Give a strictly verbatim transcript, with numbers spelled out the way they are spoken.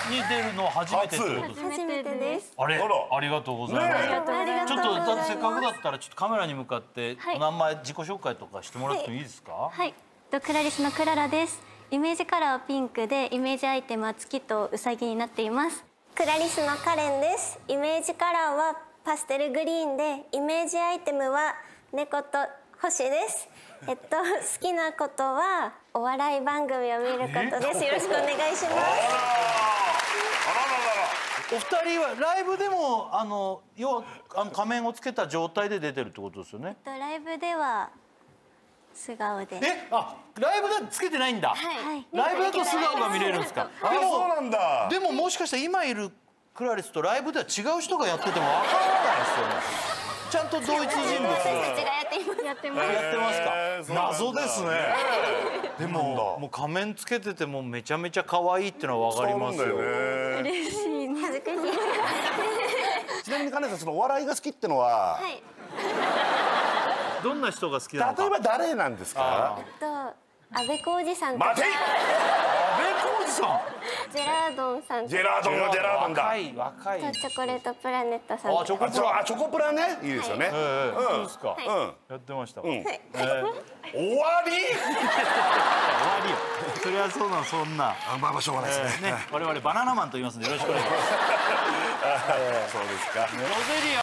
に出るのは初めてってことですか？ 初めてです。 あれ、ありがとうございます。ちょっとだってせっかくだったらちょっとカメラに向かってお名前自己紹介とかしてもらってもいいですか？ はい。クラリスのクララです。イメージカラーはピンクでイメージアイテムは月とウサギになっています。 クラリスのカレンです。イメージカラーはパステルグリーンでイメージアイテムは猫と星です。えっと好きなことはお笑い番組を見ることです。よろしくお願いします。 お二人はライブでもあの要はあの仮面をつけた状態で出てるってことですよね。 ライブでは素顔で。 え、あ、ライブだとつけてないんだ。 はい。 ライブだと素顔が見れるんですか。 あ、そうなんだ。 でももしかしたら今いるクラリスとライブでは違う人がやっててもわからないですよね。ちゃんと同一人物私たちがやっています。やってます。 やってますか。謎ですね。でももう仮面つけててもめちゃめちゃ可愛いってのはわかりますよ。 嬉しい。恥ずかしい。 ちなみにカネさん、そのお笑いが好きってのは、 はい。 どんな人が好きなのか。 例えば誰なんですか？ えっと安倍浩二さんとか。 待て。 安倍浩二さん。 ジェラードンさんとジェラードンのジェラードンだ。 若い若い。 チョコレートプラネットさんとか。 あ、チョコあ、チョあチョコプラね、いいですよね。 ええ、そうですか。 うん。 やってました。 んええ。 終わり？ 終わりよ。それはそうなそんな。 あ、まあまあしょうがないですね。 ね、我々バナナマンと言いますんでよろしくお願いします。 そうですか。 ロゼリア